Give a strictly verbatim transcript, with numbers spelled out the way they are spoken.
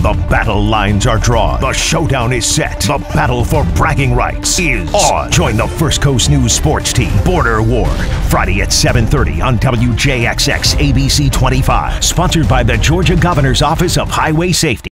The battle lines are drawn. The showdown is set. The battle for bragging rights is on. Join the First Coast News sports team, Border War, Friday at seven thirty on W J X X A B C twenty-five. Sponsored by the Georgia Governor's Office of Highway Safety.